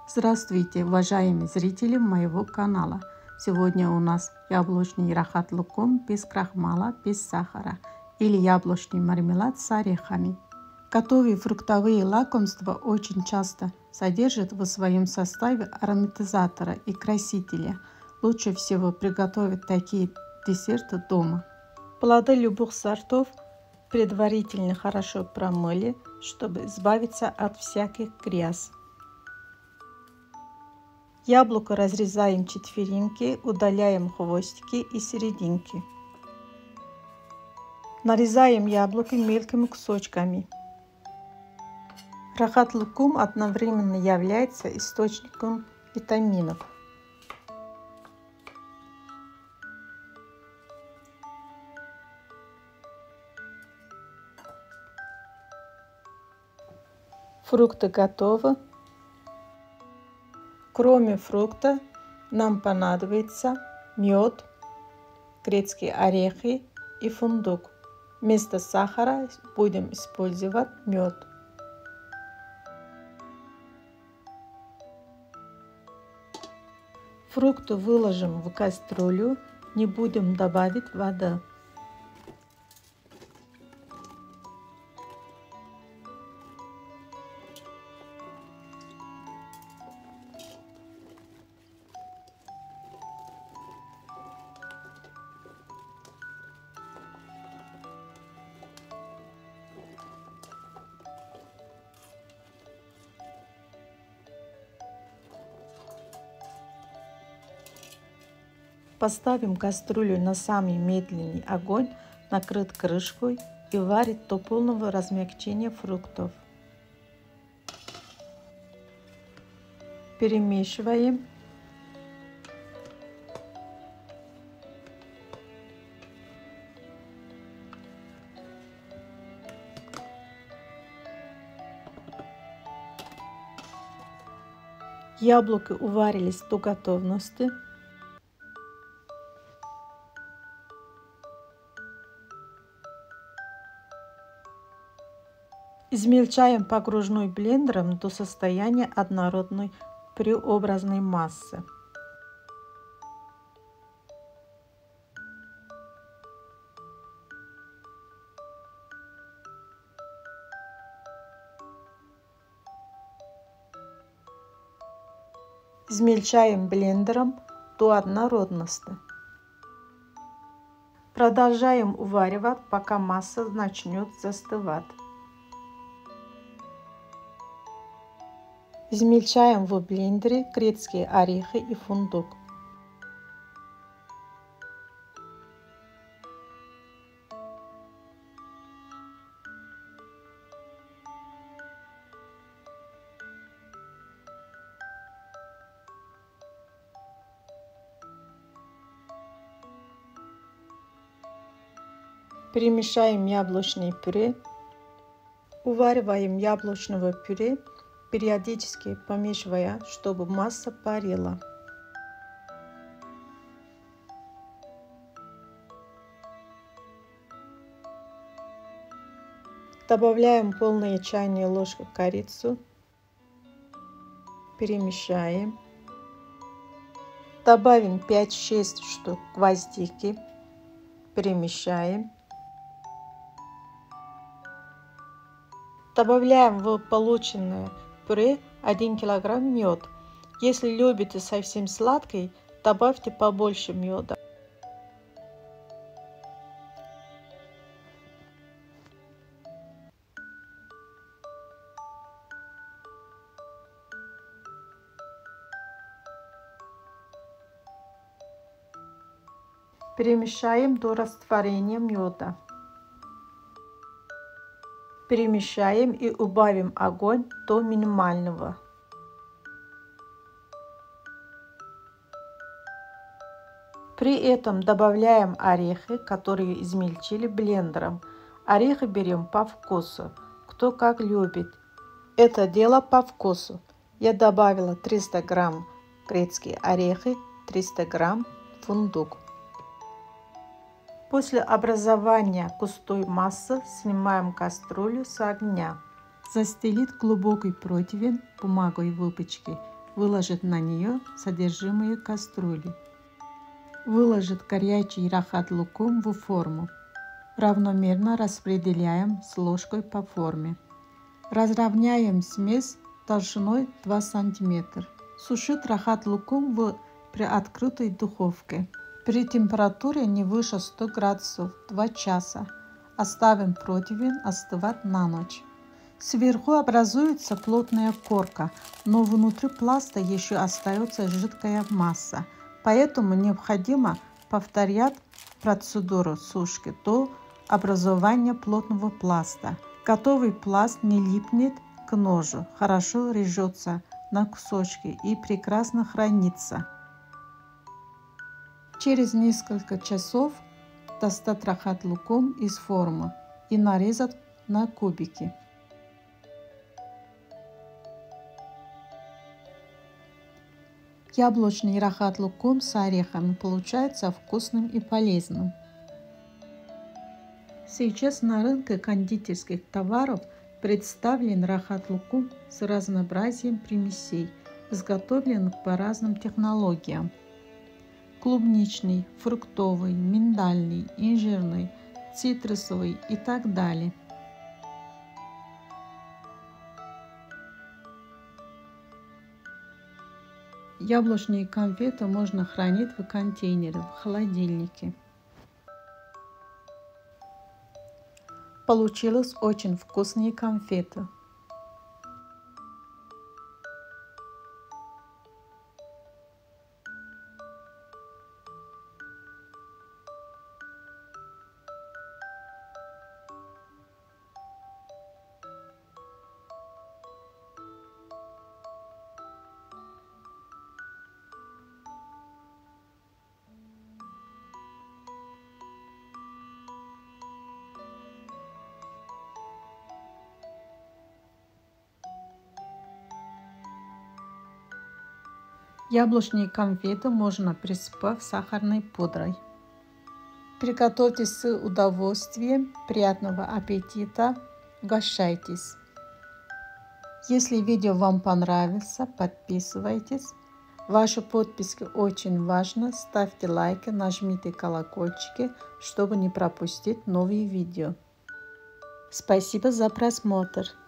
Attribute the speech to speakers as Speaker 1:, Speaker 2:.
Speaker 1: Здравствуйте, уважаемые зрители моего канала. Сегодня у нас яблочный рахат лукум без крахмала, без сахара или яблочный мармелад с орехами. Готовые фруктовые лакомства очень часто содержат в своем составе ароматизатора и красителя. Лучше всего приготовить такие десерты дома. Плоды любых сортов предварительно хорошо промыли, чтобы избавиться от всяких гряз. Яблоко разрезаем четверинки, удаляем хвостики и серединки. Нарезаем яблоко мелкими кусочками. Рахат лукум одновременно является источником витаминов. Фрукты готовы. Кроме фрукта нам понадобится мед, грецкие орехи и фундук. Вместо сахара будем использовать мед. Фрукты выложим в кастрюлю, не будем добавить воды. Поставим кастрюлю на самый медленный огонь, накрыть крышкой и варить до полного размягчения фруктов. Перемешиваем. Яблоки уварились до готовности. Измельчаем погружной блендером до состояния однородной пюреобразной массы. Измельчаем блендером до однородности. Продолжаем уваривать, пока масса начнет застывать. Измельчаем в блендере грецкие орехи и фундук. Перемешаем яблочное пюре. Увариваем яблочного пюре, периодически помешивая, чтобы масса парила. Добавляем полную чайную ложку корицы. Перемешаем. Добавим 5-6 штук гвоздики. Перемешаем. Добавляем в полученное пюре 1 кг мед. Если любите совсем сладкий, добавьте побольше меда. Перемешаем до растворения меда. Перемешаем и убавим огонь до минимального. При этом добавляем орехи, которые измельчили блендером. Орехи берем по вкусу, кто как любит. Это дело по вкусу. Я добавила 300 грамм грецкие орехи, 300 грамм фундук. После образования густой массы снимаем кастрюлю с огня. Застелить глубокий противень бумагой выпечки. выложить на нее содержимое кастрюли. Выложить горячий рахат лукум в форму. Равномерно распределяем с ложкой по форме. Разровняем смесь толщиной 2 см. Сушить рахат лукум в приоткрытой духовке. При температуре не выше 100 градусов 2 часа. Оставим противень остывать на ночь. Сверху образуется плотная корка, но внутри пласта еще остается жидкая масса. Поэтому необходимо повторять процедуру сушки до образования плотного пласта. Готовый пласт не липнет к ножу, хорошо режется на кусочки и прекрасно хранится. Через несколько часов достать рахат лукум из формы и нарезать на кубики. Яблочный рахат лукум с орехами получается вкусным и полезным. Сейчас на рынке кондитерских товаров представлен рахат лукум с разнообразием примесей, изготовленных по разным технологиям. Клубничный, фруктовый, миндальный, инжирный, цитрусовый и так далее. Яблочные конфеты можно хранить в контейнере в холодильнике. Получились очень вкусные конфеты. Яблочные конфеты можно присыпать сахарной пудрой. Приготовьте с удовольствием. Приятного аппетита. Угощайтесь. Если видео вам понравится, подписывайтесь. Ваши подписки очень важны. Ставьте лайки, нажмите колокольчики, чтобы не пропустить новые видео. Спасибо за просмотр.